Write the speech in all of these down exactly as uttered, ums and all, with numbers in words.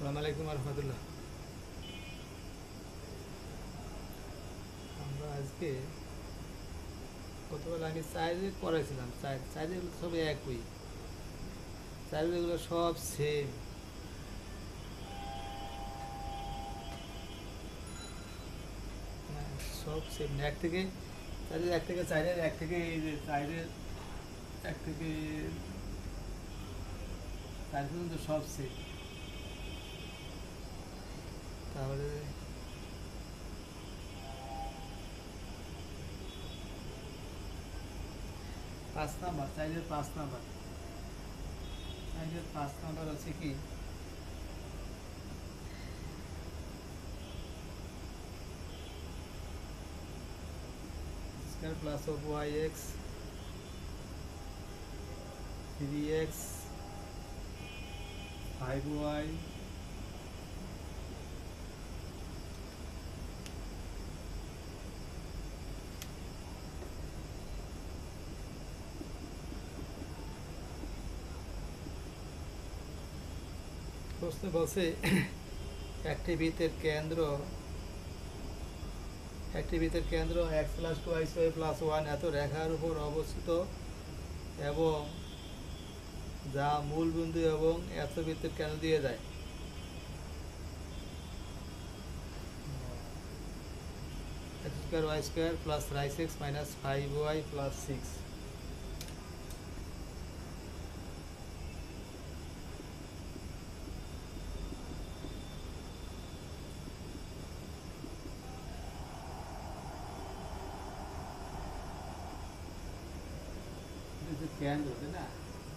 আসসালামু আলাইকুম রহমতুল্লাহ। আমরা আজকে গতকাল আমি চাইজে পড়াইছিলাম, চাইজেগুলো সব একই, চাইজেগুলো সব সেম। সব সেম এক থেকে চাইজের এক থেকে চাইজের এক থেকে এই যে চাইজের এক থেকে চার পর্যন্ত সব সেম। তাহলে পাঁচ নাম্বার, চাইজের পাঁচ নাম্বার, চাইজের পাঁচ নাম্বার আছে কি square plus of Y X three X five Y প্রশ্ন বলছে একটি বৃত্তের কেন্দ্র একটি বৃত্তের কেন্দ্র X plus two X Y plus one এত রেখার উপর অবস্থিত এবং যা মূল বিন্দু এবং এত বৃত্তের কেন্দ্র দিয়ে যায়। X square Y square plus rise X minus five Y plus six. কেন্দ্র তাই না?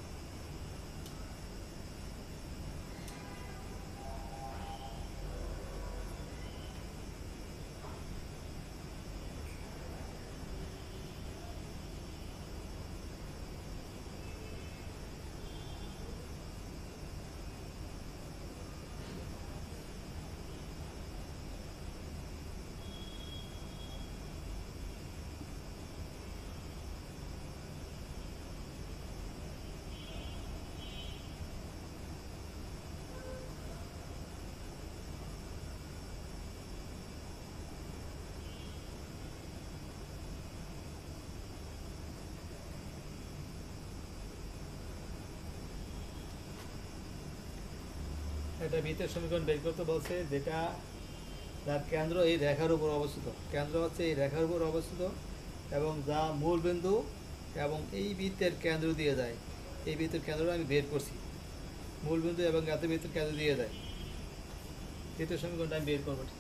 একটা বৃত্তের সমীকরণ বের করতে বলছে যেটা যার কেন্দ্র এই রেখার উপর অবস্থিত, কেন্দ্র হচ্ছে এই রেখার উপর অবস্থিত এবং যা মূল বিন্দু এবং এই বৃত্তের কেন্দ্র দিয়ে যায়। এই বৃত্তের কেন্দ্রটা আমি বের করছি, মূল বিন্দু এবং এত বৃত্তের কেন্দ্র দিয়ে যায়। দ্বিতীয় সমীকরণটা আমি বের করবো।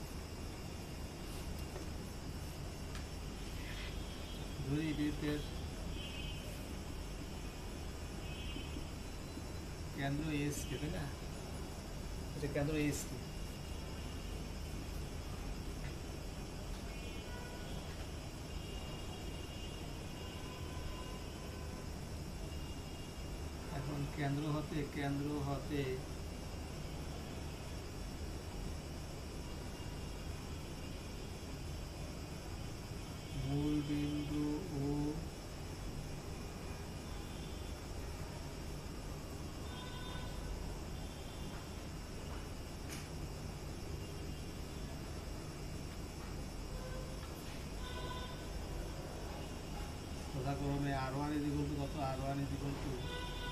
দুই বৃত্তের কেন্দ্র এস কে, তাই না? এটা কেন্দ্র এস কে। এখন কেন্দ্র হতে কেন্দ্র হতে মূল বিন্দু ও যথাক্রমে R one is equal to কত, R one is equal to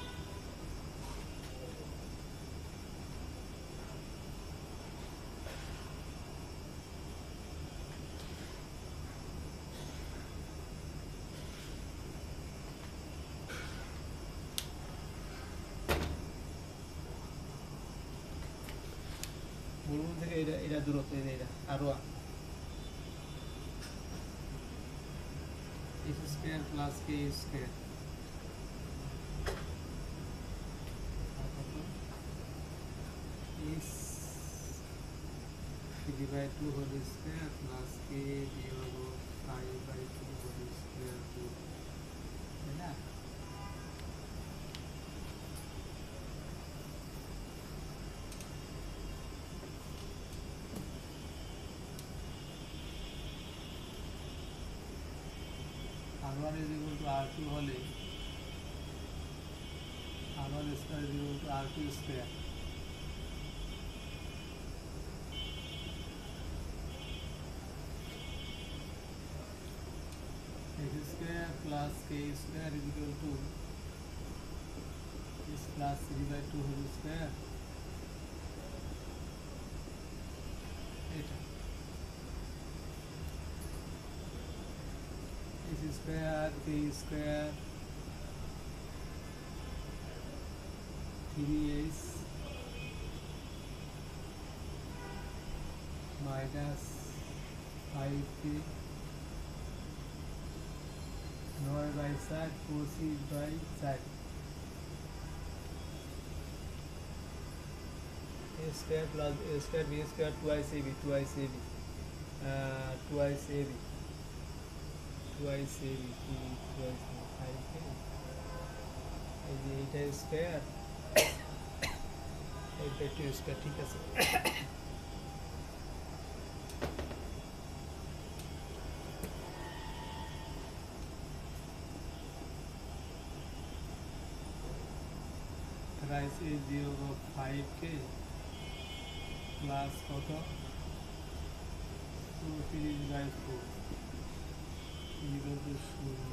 মূল বিন্দু থেকে এটা এটা দূরত্ব, এটা এটা R one S square plus K square S three by two whole square plus K বিয়োগ five by two whole square two, তাই না? R one is equal to R two হলে R one square is equal to R two square plus k square is equal to this plus three by two whole square. এটা s square k square three s minus five k নয় by চার পঁচিশ by চার a square plus a square b square twice ab twice ab uh, twice ab twice ab two twice five k এই যে এইটা square এইটা two square ঠিক আছে rise is zero five k plus কত two three by four equal to zero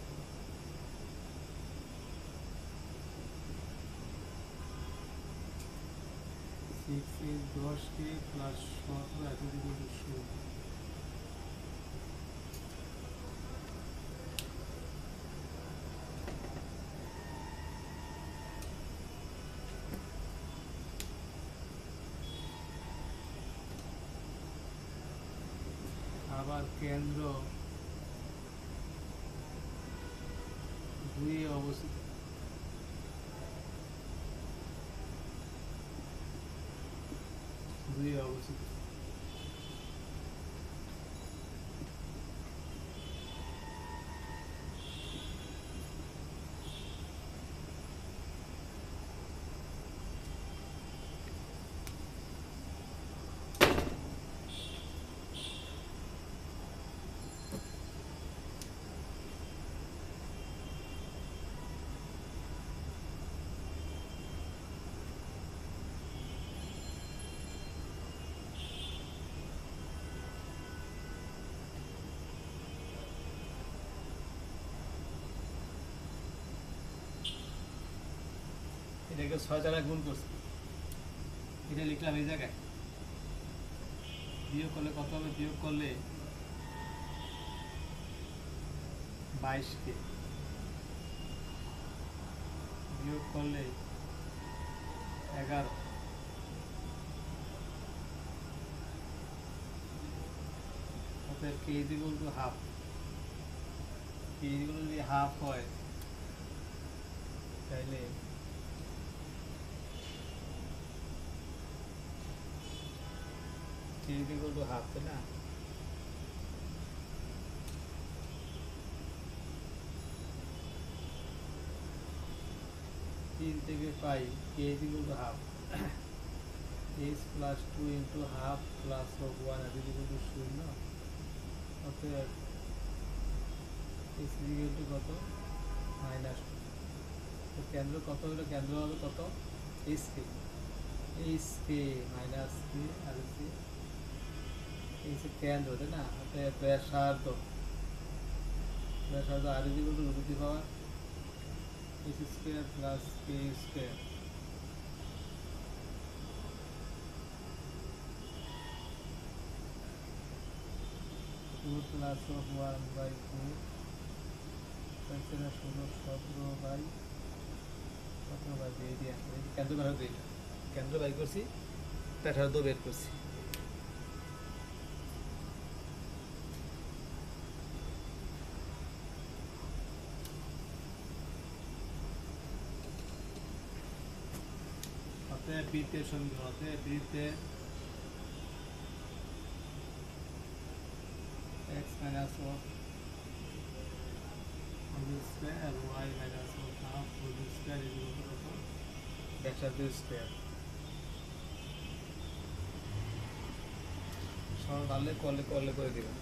six is ten k plus seventeen at equal to zero আবার কেন্দ্র দুই অবস্থিত দুই অবস্থিত এটাকে ছয় দ্বারা গুণ করছি এটা লিখলাম এই জায়গায় বিয়োগ করলে কত হবে বিয়োগ করলে বাইশ কে বিয়োগ করলে এগারো অতএব K is equal to half K is equal to half হয় তাহলে k is equal to half है ना तीन থেকে পাই k is equal to half s plus two into half plus of one is equal to শূন্য অতএব s is equal to কত minus two তো কেন্দ্র কত হলো কেন্দ্র হবে কত s k s k minus k আর c এই যে কেন্দ্র তাই না অতএব ব্যাসার্ধ ব্যাসার্ধ R is equal to root the power s square plus k square two plus of one by four তাহলে ষোলো সতেরো বাই সতেরো বাই দুই দিয়ে কেন্দ্র ব্যাসার্ধ এইটা কেন্দ্র বাই করছি ব্যাসার্ধ বের করছি বৃত্তের সমীকরণ হতে বৃত্তে x minus of whole square and y minus of half whole square is equal to ব্যাসার্ধ স্কয়ার সরল ডালে করলে করলে করে দিবেন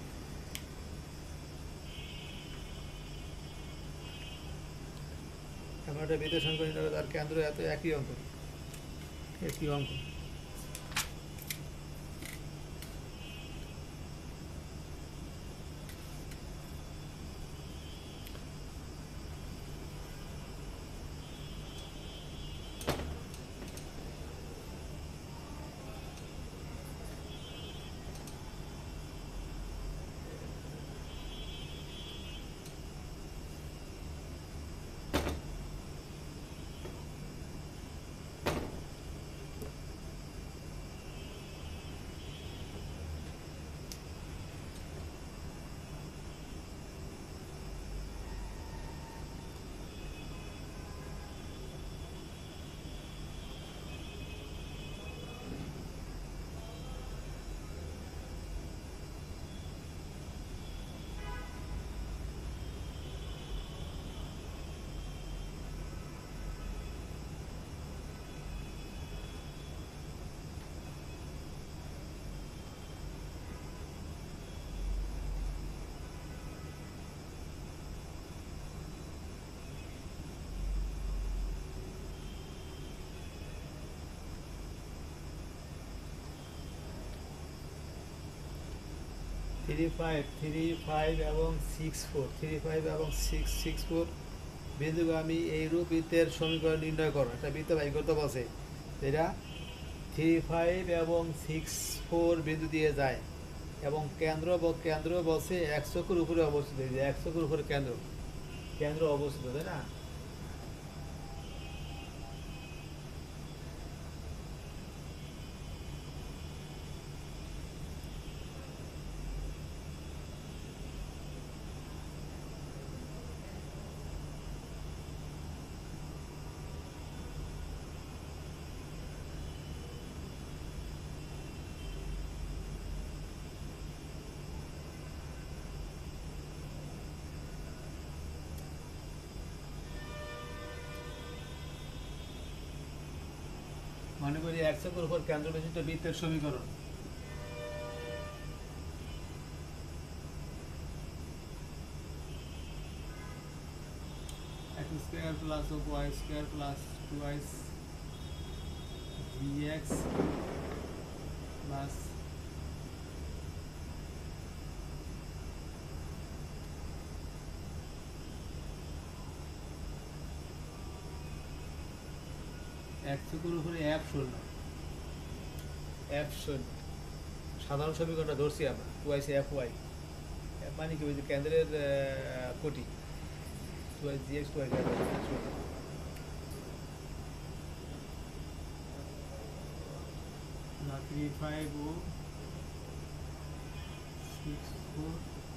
আমরা বৃত্তের সমীকরণ নির্ণয় তার কেন্দ্র এত একই অঙ্ক একই অঙ্ক থ্রি ফাইভ থ্রি ফাইভ এবং সিক্স ফোর থ্রি ফাইভ এবং সিক্স সিক্স ফোর বিন্দুগামী এইরূপ বৃত্তের সমীকরণ নির্ণয় করো। একটা বৃত্ত বাই করতে বসে, এটা থ্রি ফাইভ এবং সিক্স ফোর বিন্দু দিয়ে যায় এবং কেন্দ্র কেন্দ্র বসে এক চক্রের উপরে অবস্থিত। এই যে এক চক্রের উপরে কেন্দ্র কেন্দ্র অবস্থিত, তাই না? মনে করি এক চক্রের উপর কেন্দ্র বিশিষ্ট বৃত্তের সমীকরণ। x square plus y square plus two x dx plus এক চক্রের উপরে f শূন্য f শূন্য সাধারণ সমীকরণটা ধরছি আমরা two I C F Y, মানে কি ওই যে কেন্দ্রের কোটি two I G X two I three five ও সিক্স ফোর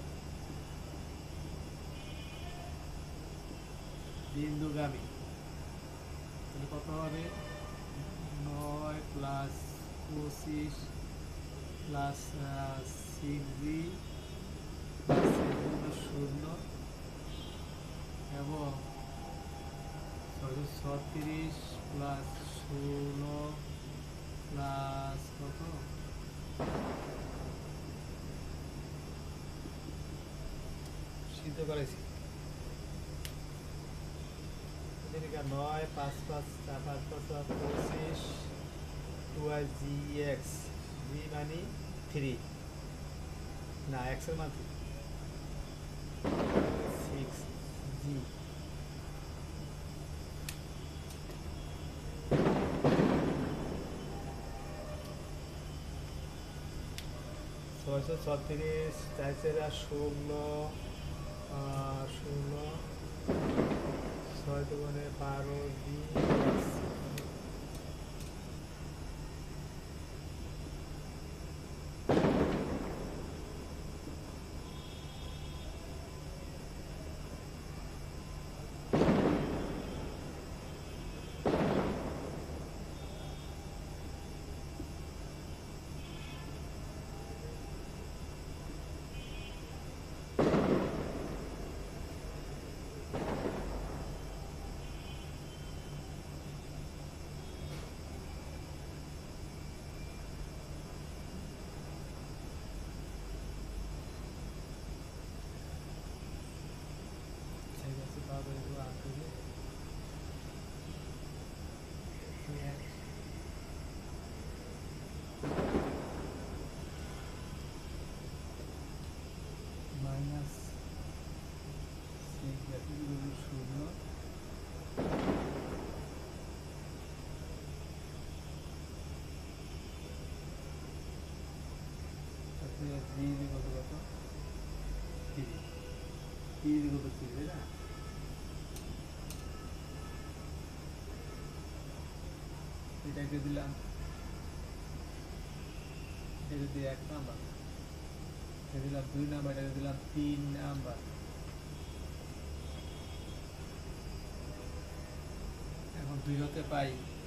বিন্দুগামী। তাহলে কত হবে? নয় প্লাস পঁচিশ প্লাস সিক্স জি প্লাস শূন্য এবং ছয়শো ছত্রিশ প্লাস ষোলো প্লাস কত সিদ্ধ করেছি। নয় পাঁচ পাঁচ পাঁচ পাঁচ পঁচিশ two I G X G মানে থ্রি না এক্সের মান থ্রি সিক্স জি ছয়শো ছত্রিশ চাইছেরা ষোলো ষোলো ছয় দুগুণে বারো জি মাইনাস শূন্য কত কত থ্রি থ্রি কত থ্রি তাই না? এটাকে দিলাম এটা দিয়ে এক নাম্বার, এটা দিলাম দুই নাম্বার, এটাকে দিলাম তিন নাম্বার। এখন দুই হতে পাই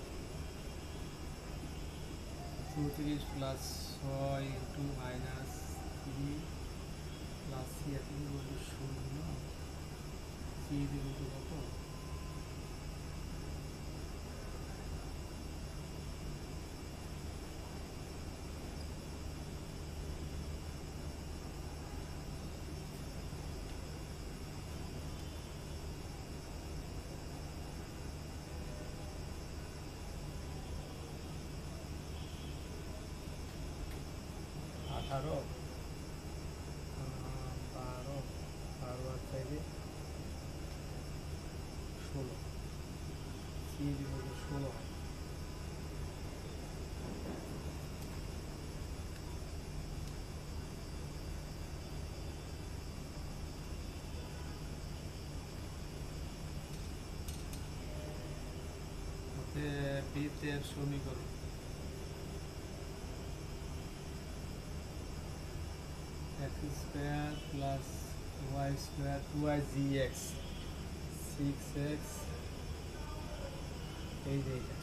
চৌত্রিশ প্লাস ছয় into minus three plus C এত শূন্য সি দিব কত আঠারো ষোলো হয়। বৃত্তের সমীকরণ x square plus y square two I G X six X এই যে এইটা।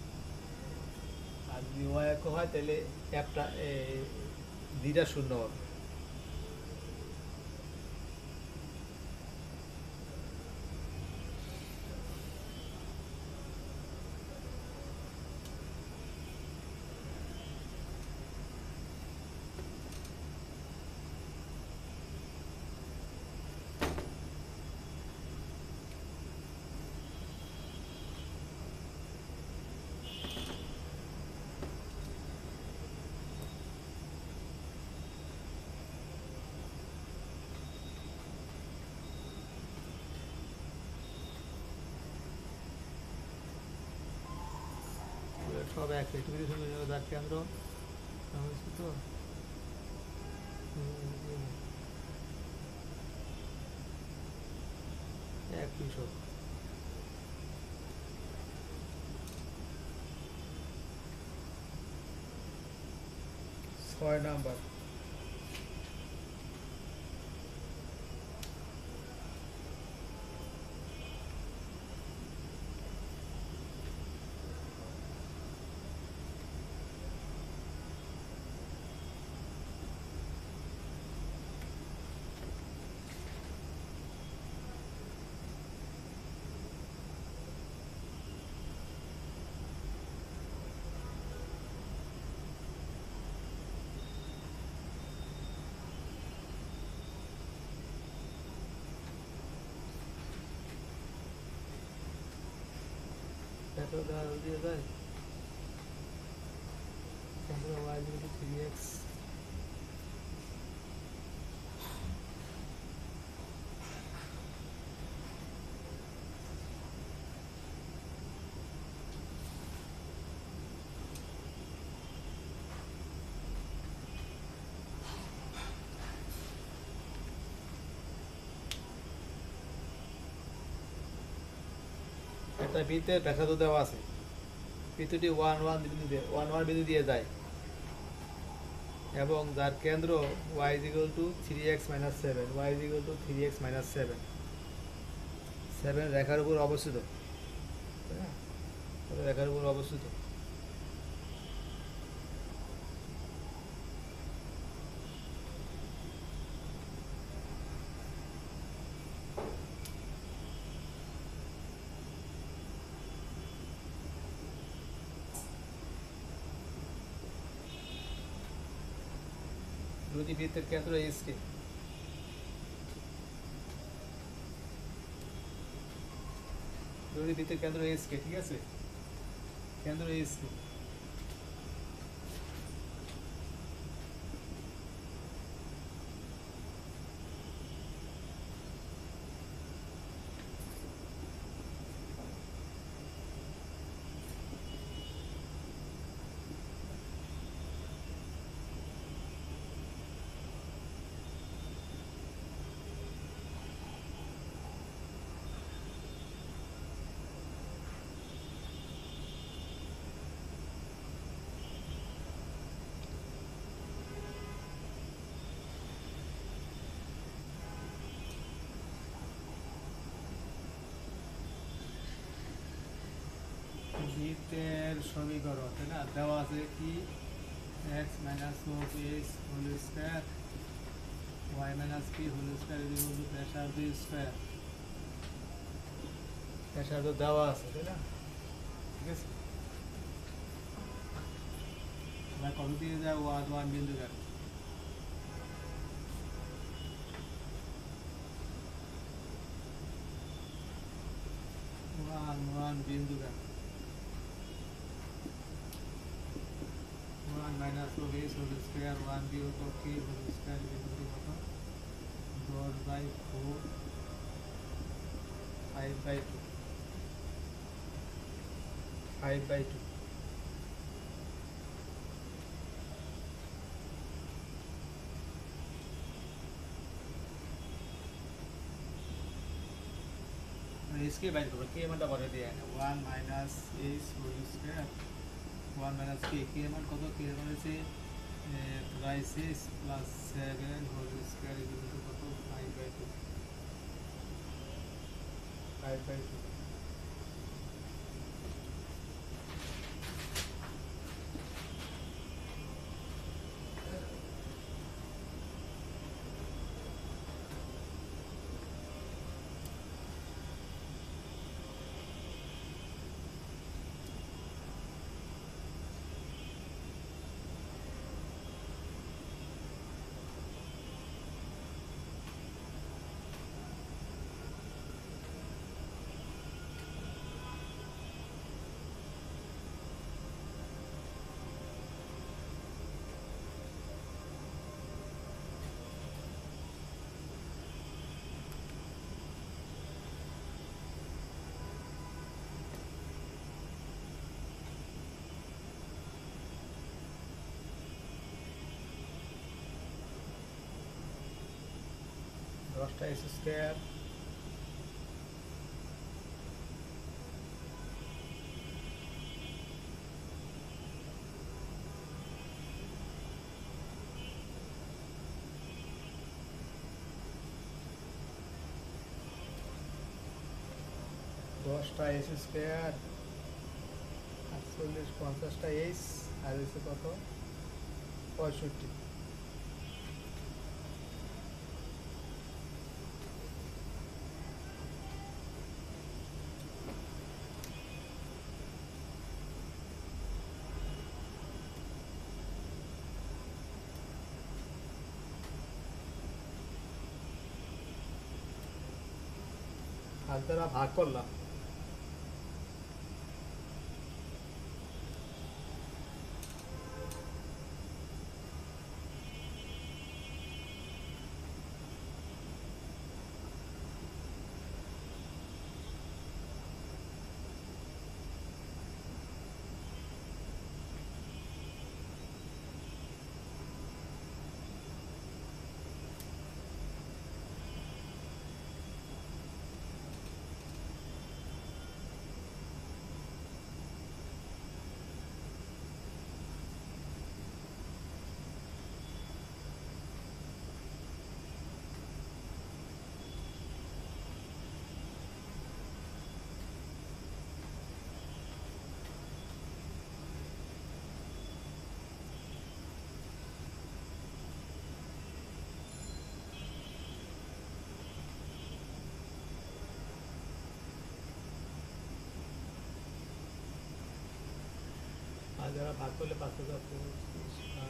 আর যদি y একক হয় তাহলে একটা দুইটা শূন্য হবে। সব এক পৃথিবীর সঙ্গে যার কেন্দ্র তো এক কৃষক ছয় নাম্বার এত দিয়ে যায় y থ্রি এক্স একটা বৃত্তের ব্যাসার্ধ দেওয়া আছে, বৃত্তটি ওয়ান ওয়ান বিন্দু দিয়ে ওয়ান ওয়ান বিন্দু দিয়ে যায় এবং যার কেন্দ্র y is equal to three X minus seven, y is equal to three X minus seven, seven রেখার উপর অবস্থিত, রেখার উপর অবস্থিত। দুটি বৃত্তের কেন্দ্র এস কে, দুটি বৃত্তের কেন্দ্র এস কে, ঠিক আছে, কেন্দ্র এস কে। বৃত্তের সমীকরণ, তাই না, দেওয়া আছে কি x minus of s whole square y minus p whole square is equal to ব্যাসার্ধ স্কয়ার, ব্যাসার্ধ দেওয়া আছে, তাই না, ঠিক আছে। আমরা কত দিয়ে যায় ওয়ান ওয়ান বিন্দু গেল, ওয়ান ওয়ান বিন্দু গেল, one minus of s whole square one বিয়োগ of k whole square is equal to কত, দশ by four five by two. Five by two. इसके বাইর করবো কে মানটা বলে দিয়ে one minus H whole square one minus K K মান কত কে মান হচ্ছে thrice H plus seven whole square equal to কত five by two. Five by two দশটা এস স্কোয়ার দশটা এস স্কোয়ার আটচল্লিশ পঞ্চাশটা এইচ আর হচ্ছে কত পঁয়ষট্টি। হাত দ্বারা ভাগ করলাম আর যারা ভাগ করলে পাঁচ হাজার পঁচিশ পাঁচ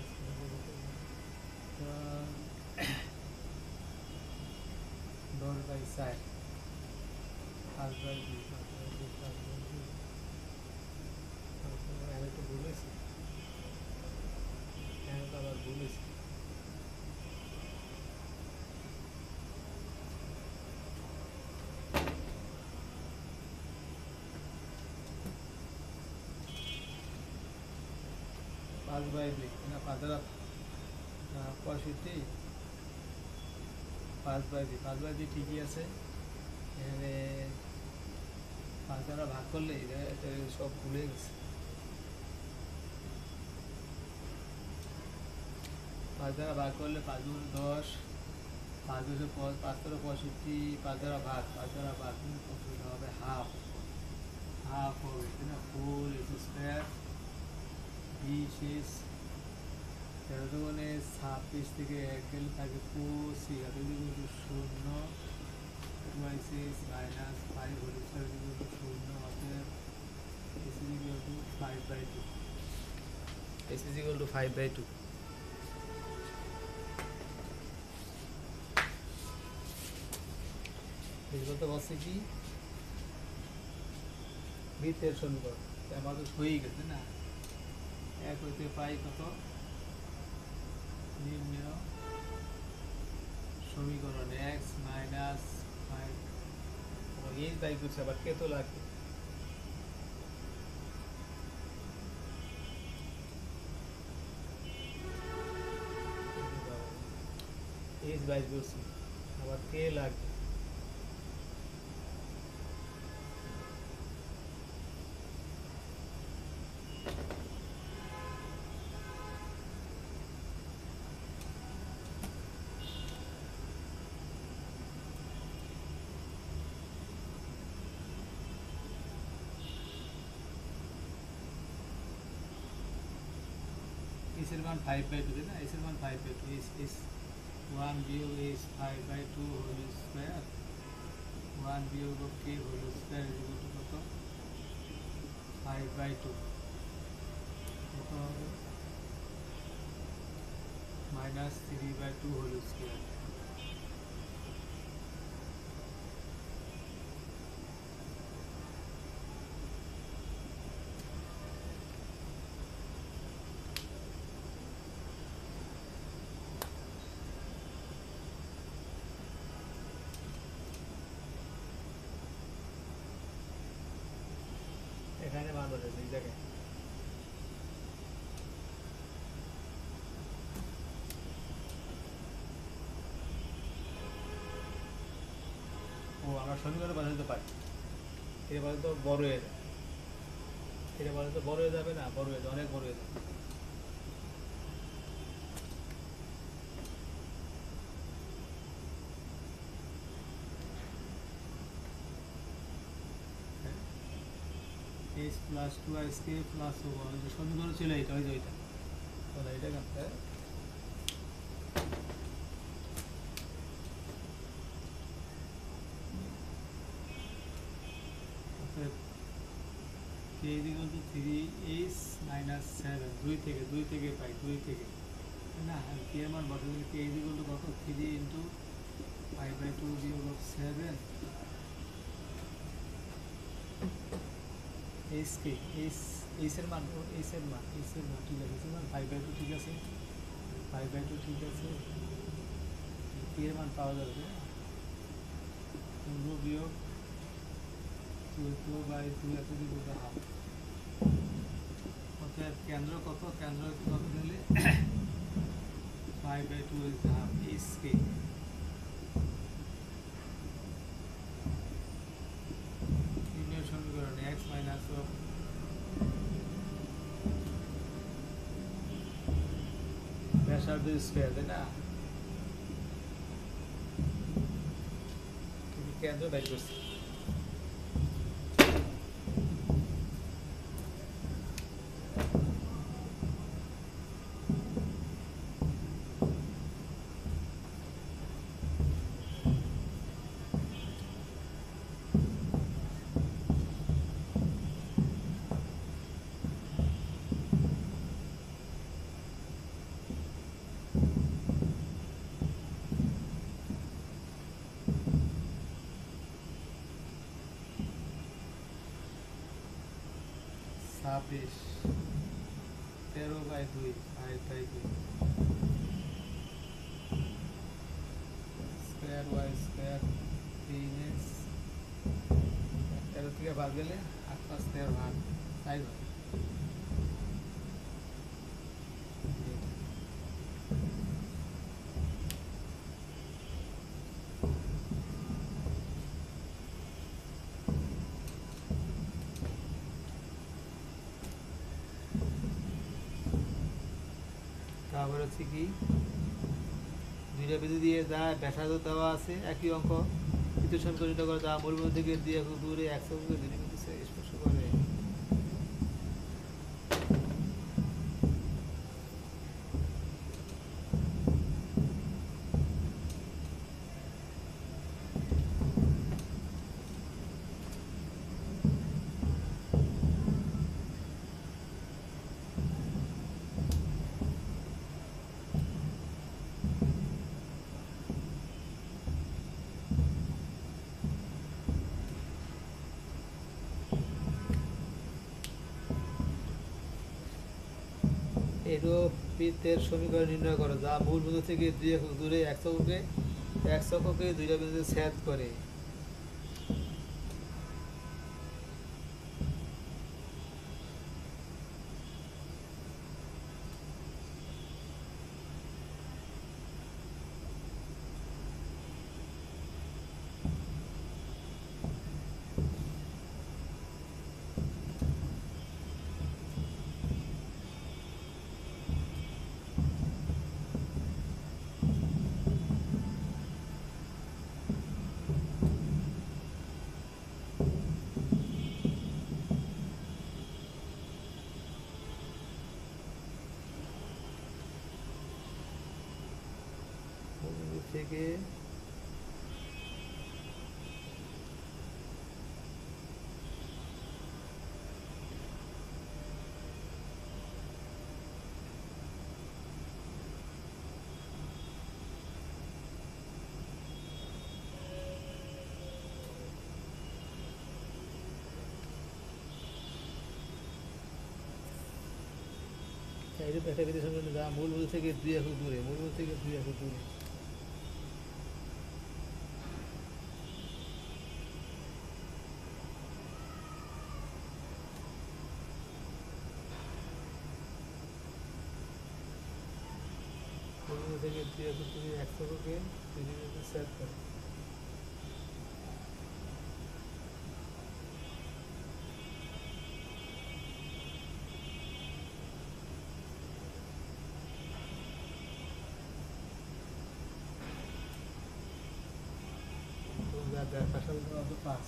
দশ বাই চার পাঁচ বাই দুই পাঁচ বাই দুই পাঁচ বাই দুই আমি তো ভুলেছি আমি তো আবার ভুলেছি পাঁচ বাই দুই না পাঁচ হাজার পঁয়ষট্টি পাঁচ বাই দুই পাঁচ বাই দুই ঠিকই আছে। এখানে পাঁচ দ্বারা ভাগ করলে সব ভুলে গেছে। পাঁচ দ্বারা ভাগ করলে পাঁচ গুণ দশ পাঁচ দুশো পাঁচ তেরো পঁয়ষট্টি পাঁচ দ্বারা ভাগ পাঁচ দ্বারা ভাগ অসুবিধা হবে হাফ হাফ হবে না ফুল স্কোয়ার বিশ এস তেরো দুগুণে ছাব্বিশ থেকে এক গেলে থাকে পঁচিশ হাতে শূন্য মাইনাস ফাইভ হলে শূন্য অতএব S is equal to five by two S is equal to five by two. বলতে বলছে কি বৃত্তের সমীকরণ আমাদের হয়ে গেছে না এক হইতে পাই কত নির্ণয় সমীকরণ এক্স মাইনাস ফাইভ এই তাই করছে আবার কে তো লাগবে এইচ বাইশ করছি, আবার কে লাগবে। এসের মান ফাইভ বাই টু, তাই না? এসের মান five by two, S S one বিয়োগ S five by two whole square, one বিয়োগ K whole square equal to কত? ফাইভ বাই টু, কত হবে? Minus three by two whole square. এখানে মান বসেছে এই জায়গায়। ও আমরা সমীকরণে বাজাতে পারি, এটা বলে তো বড় হয়ে যায়, এটা বলে তো বড় হয়ে যাবে না, বড় হয়ে যাবে, অনেক বড় হয়ে যাবে। S plus two I square plus one, সমীকরণ ছিল এটা, ওই যে ওইটা, তাহলে এটা করতে K equal to three H minus seven, দুই থেকে দুই থেকে পাই, দুই থেকে, তাই না? আর কে এর মান বসে দিলে কে ইকুয়াল টু কত? Three into five by two বিয়োগ সেভেন, এইচ কে, এইচ এইচের মান, ও এইচের মান, এইচের মান ঠিক আছে, এইচের মান ফাইভ বাই টু ঠিক আছে, ফাইভ বাই টু ঠিক আছে, কে এর মান পাওয়া যাবে, পনেরো বিয়োগ টু টু বাই টু এত দিব হাফ। অর্থাৎ কেন্দ্র কত? কেন্দ্র কত দিলে five by two is half H K. তিনের সমীকরণ এক্স মাইনাস অফ ব্যাসার্ধ স্কোয়ার, তাই না? কেন্দ্র বের করছি। ছাব্বিশ, তেরো বাই দুই, ফাইভ বাই দুই, স্কোয়ার ওয়াই স্কোয়ার তিন এক্স, তেরো থেকে বাদ গেলে আট পাঁচ তেরো, আট তাই হয়। তারপর হচ্ছে কি, দুইটা বিন্দু দিয়ে যা ব্যাসার্ধ দেওয়া আছে একই অঙ্ক, তৃতীয় সমীকরণ করে যা মূল বিন্দু থেকে দুই একক দূরে একশো দুই বিন্দু স্পর্শ করে। এরূপ বৃত্তের সমীকরণ নির্ণয় করো যা মূল বিন্দু থেকে দুই একক দূরে এক এককে এক এককে দুইটা বিন্দুতে ছেদ করে। থেকে এইরূপ একটা বৃত্তের সমীকরণ যা মূল বিন্দু থেকে দুই একক দূরে মূল বিন্দু থেকে দুই একক দূরে মূল বিন্দু থেকে দুই একক দূরে এক এককে দুই বিন্দুতে সেট করে। পাশাপাশি পাঁচ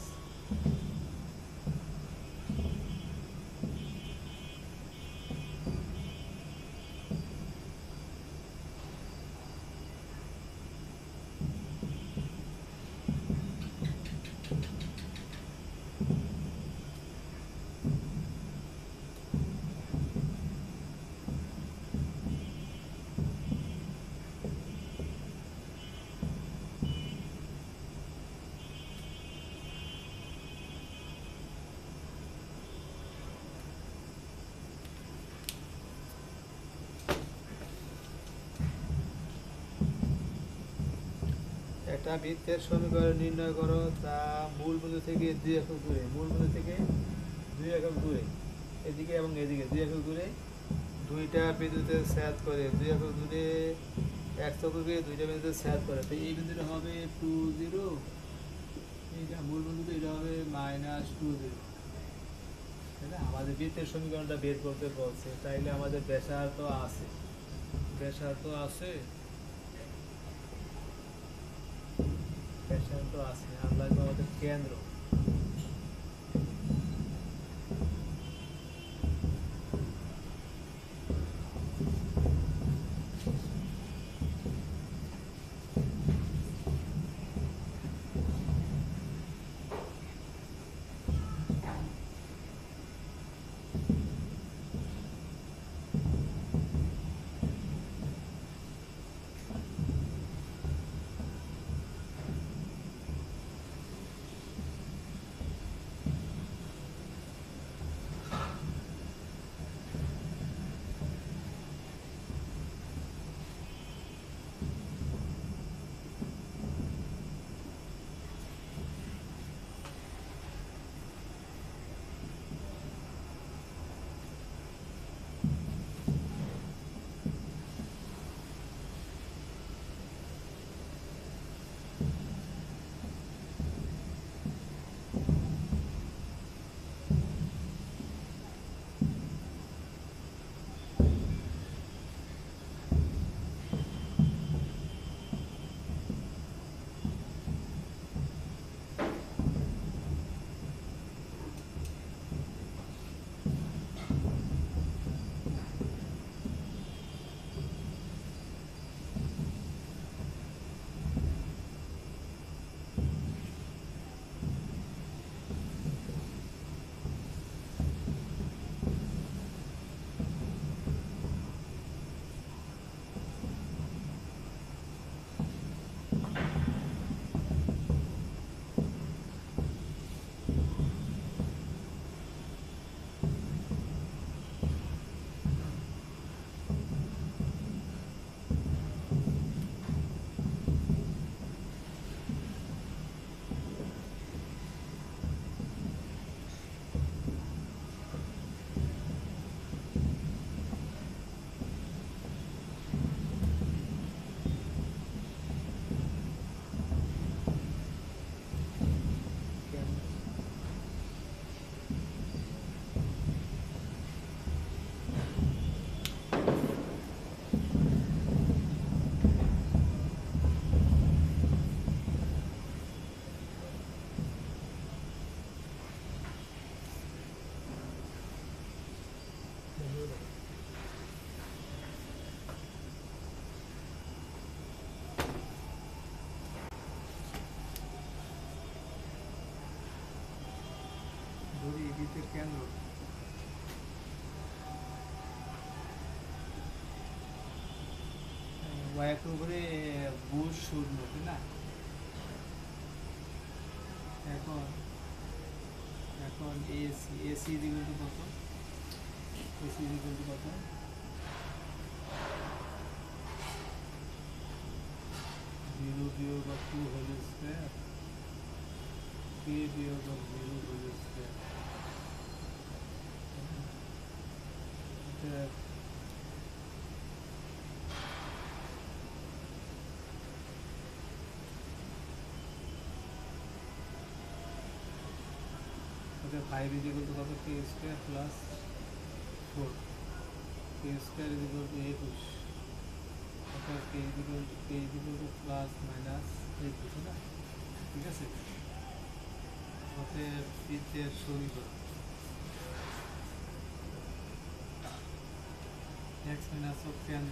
একটা বৃত্তের সমীকরণ নির্ণয় করো তা মূল বিন্দু থেকে দুই একক দূরে মূল বিন্দু থেকে দুই একক দূরে এদিকে এবং এদিকে দুই একক দূরে দুইটা বিন্দুতে ছেদ করে দুই একক দূরে এক চক্রকে দুইটা বিন্দুতে ছেদ করে। তো এই বিন্দুটা হবে টু জিরো, এইটা মূল বিন্দুতে এটা হবে মাইনাস টু জিরো, তাই না? আমাদের বৃত্তের সমীকরণটা বের করতে বলছে, তাইলে আমাদের ব্যাসার্ধ আছে ব্যাসার্ধ আছে ব্যাসার্ধ আছে আর লাগবে আমাদের কেন্দ্র। ওয়াই একটু উপরে বুশ শূন্য তাই না? এখন এখন এসি এসি ইকুয়াল টু কত? এসি ইকুয়াল টু কত? জিরো বিয়োগ of two whole square K বিয়োগ of zero whole square. Five is equal to কত? K square plus four. K square is equal to একুশ। অর্থাৎ K is equal to K is equal to plus minus একুশ না? ঠিক আছে, অতএব বৃত্তের সমীকরণ এক্স মাইনাস অফ কেন্দ্র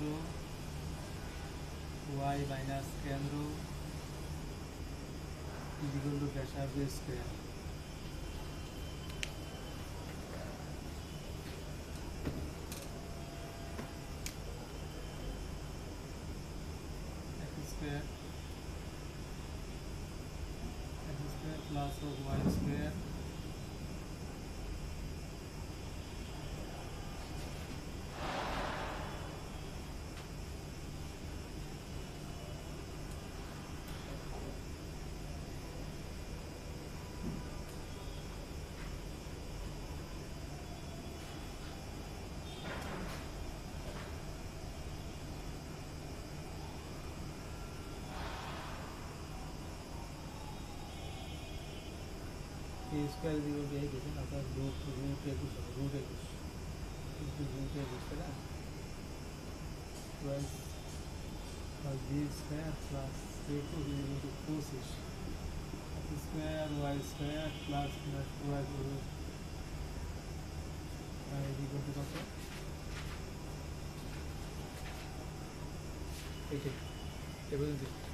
ওয়াই মাইনাস কেন্দ্র ইজ ইকুয়াল টু ব্যাসার্ধ square. square x square plus of y square a square is equal to eight is ना तो root root एकुश root एकुश इसको root एकुश है ना plus plus b square plus एकुश is equal to precos x square y square plus plus two y square is equal to कौन सा? eight. Table